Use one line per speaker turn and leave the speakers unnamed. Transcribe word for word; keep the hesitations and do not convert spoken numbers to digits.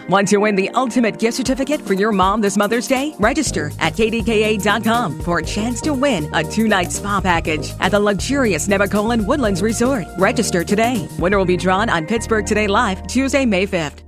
Want to win the ultimate gift certificate for your mom this Mother's Day? Register at K D K A dot com for a chance to win a two-night spa package at the luxurious Nemacolin Woodlands Resort. Register today. Winner will be drawn on Pittsburgh Today Live, Tuesday, May fifth.